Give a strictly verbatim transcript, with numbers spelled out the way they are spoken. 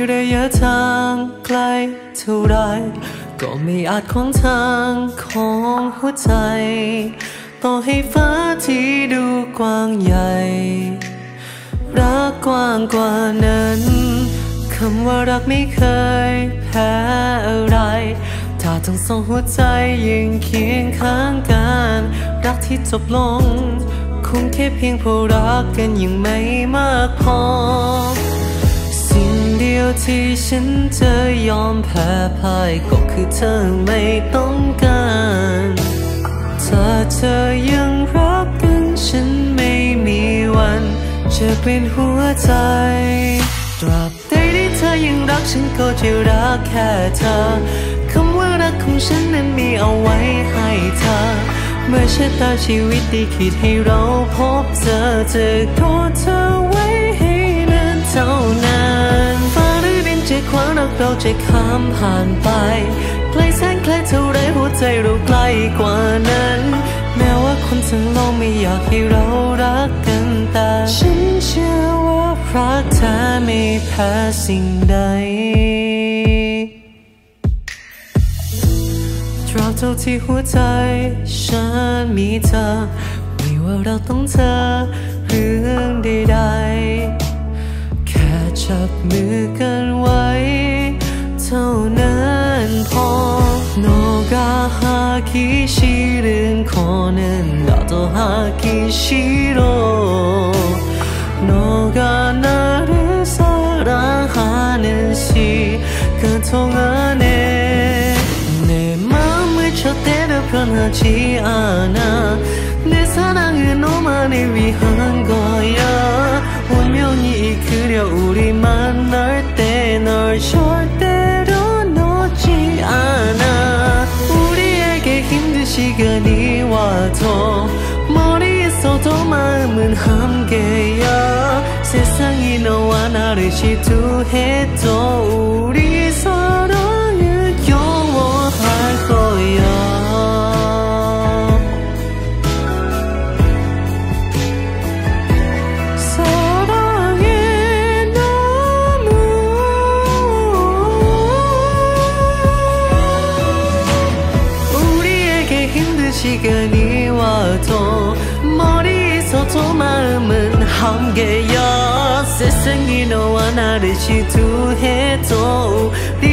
ระยะทางไกลเท่าไรก็ไม่อาจขวางทางของหัวใจต่อให้ฟ้าที่ดูกว้างใหญ่รักกว้างกว่านั้นคำว่ารักไม่เคยแพ้อะไรถ้าทั้งสองหัวใจยังเคียงข้างกันรักที่จบลงคงแค่เพียงเพราะรักกันยังไม่มากพอสิ่งเดียวที่ฉันจะยอมแพ้พ่ายก็คือเธอไม่ต้องการถ้าเธอยังรักกันฉันไม่มีวันจะเป็นหัวใจตราบใดที่เธอยังรักฉันก็จะรักแค่เธอคำว่ารักของฉันนั้นมีเอาไว้ให้เธอเมื่อชะตาชีวิตได้คิดให้เราพบเจอจะกอดเธอไว้ให้นานเท่านั้นฟ้าหรือดินจะขวางรักเราจะข้ามผ่านไปไกลแสนไกลเท่าไรหัวใจเราใกล้กว่านั้นแม้ว่าคนทั้งโลกไม่อยากให้เรารักกันแต่ฉันเชื่อว่ารักแท้ไม่แพ้สิ่งใดตราบเท่าที่หัวใจฉันมีเธอไม่ว่าเราต้องเจอเรื่องใดๆแค่จับมือกันไว้เท่านั้นพอ너가 하기 싫은 거는 나도 하기 싫어 너가 나를 사랑하는 시간 동안에 내 마음을 절대로 변하지 않아 내 사랑은 너만을 위한 거야 운명이 이끌어 우리 만날 때 널 절대로 놓지 않아 우리에게 힘든 시간이 와도 머리에서도 마음은 함께야 세상이 너와 나를 질투해도 우리 사랑은 영원할 거야 시간이 와도 머리에서도 마음은 한계야 세상이 너와 나를 질투해도